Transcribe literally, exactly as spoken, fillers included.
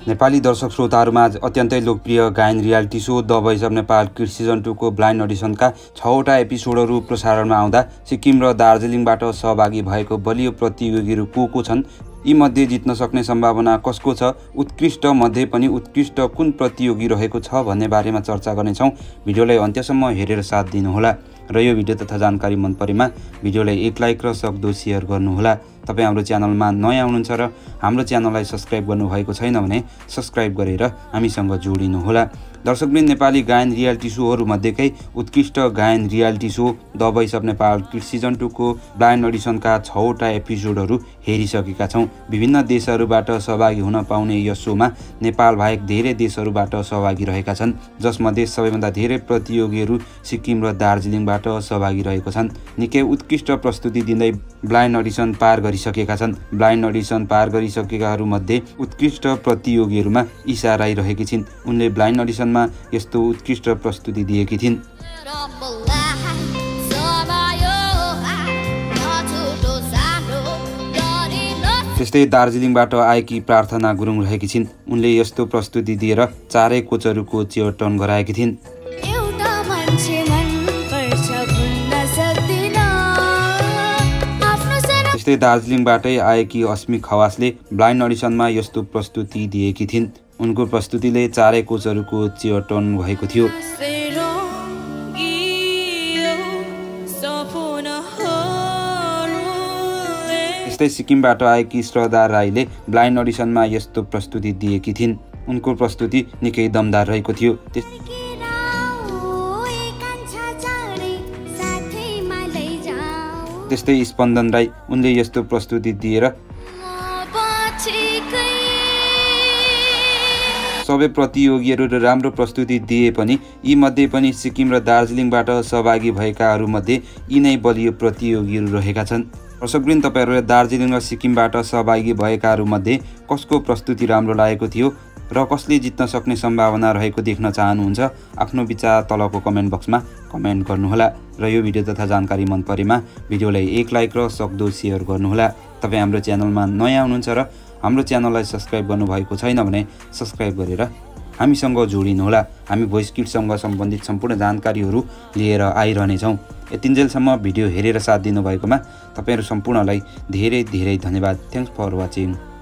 नेपाली दर्शक श्रोताहरूमाझ अत्यन्तै लोकप्रिय गायन reality show the voice of Nepal kids season two को ब्लाइन्ड अडिसनका छवटा एपिसोडहरू प्रसारणमा आउँदा सिक्किम र दार्जिलिङबाट सहभागी भएको बलियो प्रतियोगीहरू को को छन्, यी मध्ये जित्न सक्ने सम्भावना कसको छ, उत्कृष्ट मध्ये पनि उत्कृष्ट कुन प्रतियोगी रहेको छ भन्ने बारेमा चर्चा गर्नेछौँ। भिडियोलाई अन्त्यसम्म हेरेर साथ दिनुहोला र यो भिडियो तथा जानकारी मन परेमा भिडियोलाई एक लाइक र सक्दो सेयर गर्नुहोला। तपाईँ हाम्रो च्यानलमा नयाँ हुनुहुन्छ र हाम्रो च्यानललाई सब्स्क्राइब गर्नुभएको छैन भने सब्स्क्राइब गरेर हामीसँग जोडिनुहोला। दर्शकवृन्द, नेपाली गायन रियालिटी सोहरू मध्येकै उत्कृष्ट गायन reality show the voice of Nepal kids season two को ब्लाइन्ड अडिसनका छवटा एपिसोडहरू हेरिसकेका छौँ। विभिन्न देशहरूबाट सहभागी हुन पाउने यस सोमा नेपाल बाहेक धेरै देशहरूबाट सहभागी रहेका छन्, जसमध्ये सबैभन्दा धेरै प्रतियोगीहरू सिक्किम र दार्जिलिङबाट सहभागी रहेको छन्। निकै उत्कृष्ट प्रस्तुति दिँदै ब्लाइन्ड अडिसन पार गरिसकेका छन्। ब्लाइन्ड अडिसन पार गरिसकेकाहरूमध्ये उत्कृष्ट प्रतियोगीहरूमा इशा रहेकी छिन्। उनले ब्लाइन्ड अडिसनमा यस्तो उत्कृष्ट प्रस्तुति दिएकी थिइन्। त्यस्तै दार्जिलिङबाट आएकी प्रारथना गुरुङ रहेकी छिन्। उनले यस्तो प्रस्तुति दिएर चारै कोचहरूको चेयरटर्न गराएकी थिइन्। त्यस्तै दार्जिलिङबाटै आएकी asmick खवासले ब्लाइन्ड अडिसनमा यस्तो प्रस्तुति दिएकी थिइन्। उनको प्रस्तुतिले चारै कोचहरूको चेयरटर्न भएको थियो। त्यस्तै सिक्किमबाट आएकी shrdha राईले ब्लाइन्ड अडिसनमा यस्तो प्रस्तुति दिएकी थिइन्। उनको प्रस्तुति निकै दमदार रहेको थियो। त्यस्तै स्पन्दन राई, उनले यस्तो प्रस्तुति दिएर सबै प्रतियोगीहरूले राम्रो प्रस्तुति दिए पनि यी मध्ये पनि सिक्किम र दार्जिलिङबाट सहभागी भएकाहरू मध्ये यी नै बलियो प्रतियोगीहरू रहेका छन्। दर्शकवृन्द, तपाईहरूले दार्जिलिङ र सिक्किमबाट सहभागी भएकाहरू मध्ये कसको प्रस्तुति राम्रो लागेको थियो र कसले जित्न सक्ने सम्भावना रहेको देख्न चाहनुहुन्छ, आफ्नो विचार तलको कमेन्ट बक्समा कमेन्ट गर्नुहोला र यो भिडियो तथा जानकारी मन परेमा भिडियोलाई एक लाइक र सक्दो सेयर गर्नुहोला। तपाईँ हाम्रो च्यानलमा नयाँ हुनुहुन्छ र हाम्रो च्यानललाई सब्स्क्राइब गर्नुभएको छैन भने सब्स्क्राइब गरेर हामीसँग जोडिनुहोला। हामी भोइस किड्ससँग सम्बन्धित सम्पूर्ण जानकारीहरू लिएर आइरहनेछौँ। यतिन्जेलसम्म भिडियो हेरेर साथ दिनुभएकोमा तपाईँहरू सम्पूर्णलाई धेरै धेरै धन्यवाद। Thanks for watching.